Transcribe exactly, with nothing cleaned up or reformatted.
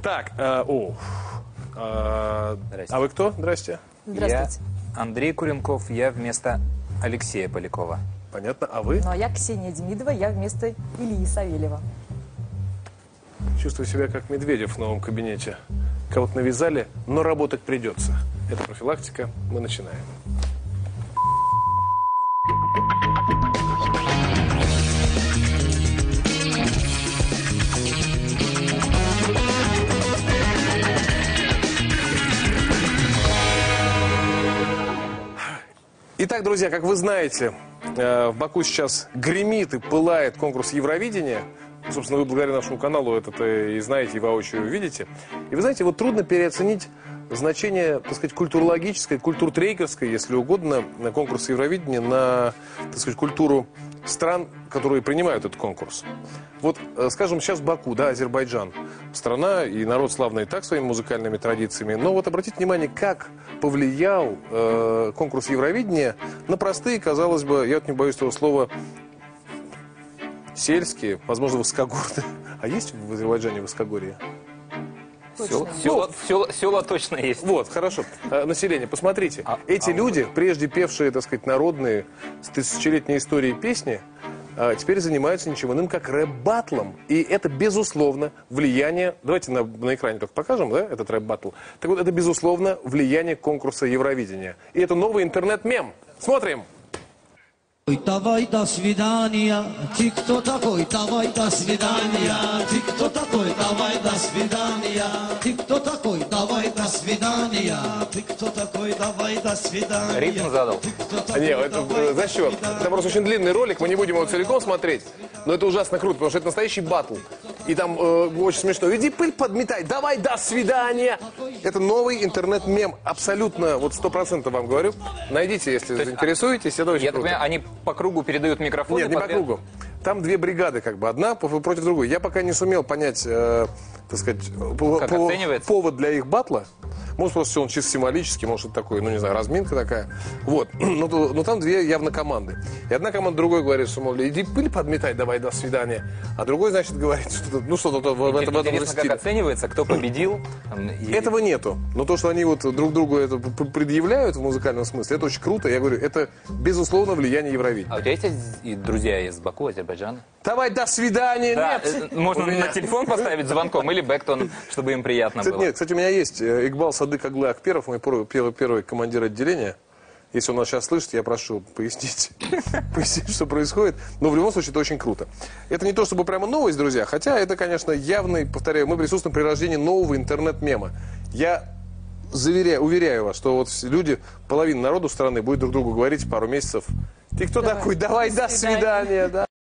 Так, э, о, э, а вы кто? Здрасте. Здравствуйте. Я Андрей Куренков, я вместо Алексея Полякова. Понятно. А вы? Ну, а я Ксения Демидова, я вместо Ильи Савельева. Чувствую себя как Медведев в новом кабинете. Кого-то навязали, но работать придется. Это профилактика. Мы начинаем. Итак, друзья, как вы знаете, в Баку сейчас гремит и пылает конкурс Евровидения. Собственно, вы благодаря нашему каналу это и знаете, и воочию видите. И вы знаете, вот трудно переоценить значение, так сказать, культурологическое, культуртрейкерское, если угодно, на конкурс Евровидения, на, так сказать, культуру стран, которые принимают этот конкурс. Вот, скажем, сейчас Баку, да, Азербайджан. Страна и народ славный и так своими музыкальными традициями. Но вот обратите внимание, как повлиял э, конкурс Евровидения на простые, казалось бы, я вот не боюсь этого слова, сельские, возможно, высокогорные. А есть в Азербайджане высокогорье? Села, села, села, села точно есть. Вот, хорошо. А, население, посмотрите. А, Эти а люди, прежде певшие, так сказать, народные с тысячелетней историей песни, а, теперь занимаются ничем иным, как рэп-баттлом. И это, безусловно, влияние... Давайте на, на экране только покажем, да, этот рэп-баттл. Так вот, это, безусловно, влияние конкурса Евровидения. И это новый интернет-мем. Смотрим. Давай до свидания, ты кто такой? Давай до свидания, ты кто такой? Давай до свидания, ты кто такой? Давай до свидания, ты кто такой? Давай до свидания. Ритм задал. А, нет, это, знаешь что, это просто очень длинный ролик, мы не будем его целиком смотреть, но это ужасно круто, потому что это настоящий баттл. И там э, очень смешно. Иди пыль подметай, давай до свидания. Это новый интернет-мем, абсолютно, вот сто процентов вам говорю. Найдите, если есть, заинтересуетесь, это очень Я круто. так понимаю, они по кругу передают микрофон? Нет, не по кругу. Там две бригады, как бы, одна против другой. Я пока не сумел понять, э, так сказать, по, Как по, оценивается? повод для их батла. Может, просто он чисто символический, может, это такой, ну, не знаю, разминка такая. Вот. Но, но там две явно команды. И одна команда другой говорит, что, мол, иди пыль подметай, давай, до свидания. А другой, значит, говорит, что ну, что-то в, в этом Интересно, как оценивается, кто победил? И... Этого нету. Но то, что они вот друг другу это предъявляют в музыкальном смысле, это очень круто. Я говорю, это, безусловно, влияние Евровидения. А у тебя есть и друзья из Баку, Азербайджана? Давай, до свидания, Да, нет! можно меня... на телефон поставить звонком или бэктон, чтобы им приятно кстати, было. Нет, кстати, у меня есть Игбал Садык Аглы Акперов, мой первый, первый, первый командир отделения. Если он нас сейчас слышит, я прошу пояснить, пояснить, что происходит. Но в любом случае это очень круто. Это не то чтобы прямо новость, друзья, хотя это, конечно, явный, повторяю, мы присутствуем при рождении нового интернет-мема. Я заверяю, уверяю вас, что вот люди, половина народу страны будет друг другу говорить пару месяцев. Ты кто Давай. такой? Давай, до До свидания. свидания. Да.